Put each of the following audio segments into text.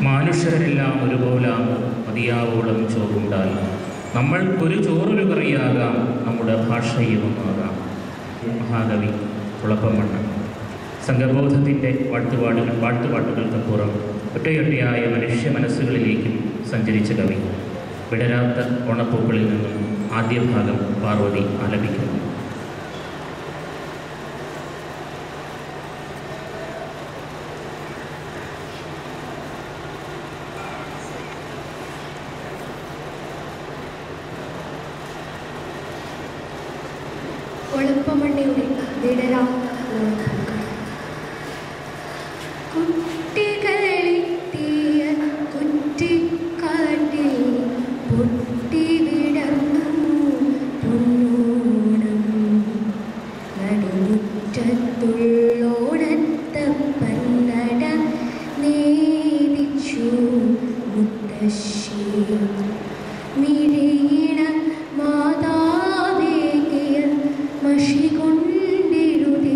മാനുഷരെല്ലാം ഒരുപോലാമോ മതിയാവോളം ചോറുണ്ടാൽ നമ്മൾക്കൊരു ചോറൊരു കറിയാകാം, നമ്മുടെ ഭാഷയും ഒന്നാകാം. മഹാകവി കുളപ്പമണ്ണ. സംഘബോധത്തിൻ്റെ പാട്ടുപാട്ടുകൾക്കപ്പുറം ഒറ്റയൊറ്റയായ മനുഷ്യ മനസ്സുകളിലേക്കും സഞ്ചരിച്ച കവി. വിടരാത്ത ഓണപ്പൂക്കളിൽ നിന്നും ആദ്യ ഭാഗം പാർവതി ആലപിക്കുന്നു. കുളപ്പമണ്ണയുടെ വിടരാത്ത കുട്ടികളെത്തിയ കുറ്റിക്കാട്ടിൽ പൊട്ടി വിടർന്നു പൊന്നോണം. നടുമുറ്റത്തുള്ളോണത്തപ്പന്നട നേദിച്ചു മുത്തശ്ശി. മിഴിയിണ മാതാവേകിയ മഷി കൊണ്ടിരുതി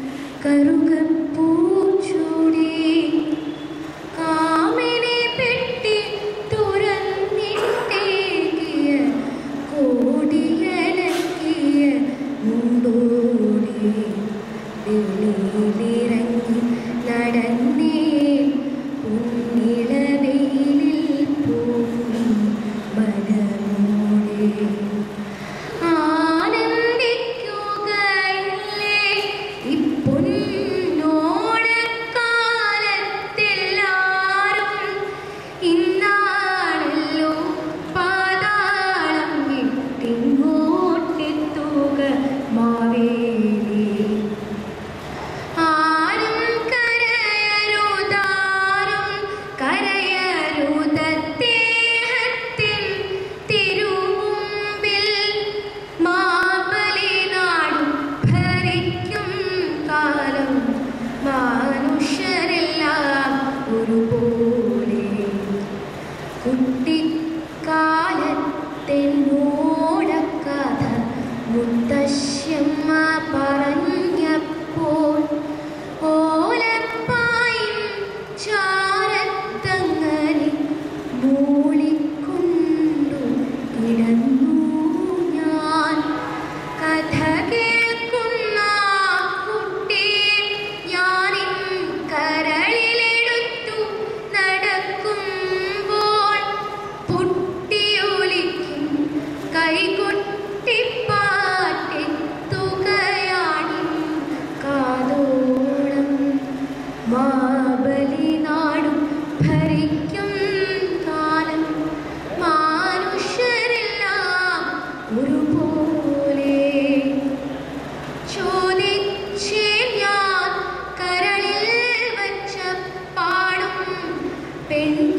കറുകപ്പൂച്ചൂടി. കാമിനി പെട്ടി തുറന്നിട്ടേകിയ കോടിയലക്കിയ മുണ്ടോടി. വെളിയിലിറങ്ങി നടന്നേ പൊന്നിളവെയിലിൽ പോകും മനമോടെ. കുട്ടിക്കാലത്തെന്നോടക്കഥ മുത്തശ്ശമ്മ പറഞ്ഞപ്പോൾ ഓലപ്പായും ചാരത്തങ്ങനെ മൂളിക്കൊണ്ടു കിടന്നു ഞാൻ. കഥ കേൾക്കുന്ന കുട്ടിയെ ഞാനിൻ കരളിലെടുത്തു നടക്കുമ്പോൾ പൊട്ടിയൊലിക്കും കൈകൊട്ടിപ്പാട്ടെത്തുകയാണി കാതോളം. മാബലി നാടും ഭരിക്കും കാലം മനുഷ്യരെല്ലാം ഒരുപോലെ. ചോദിച്ചേ ഞാൻ കരളിൽ വച്ച പാടും പെൺ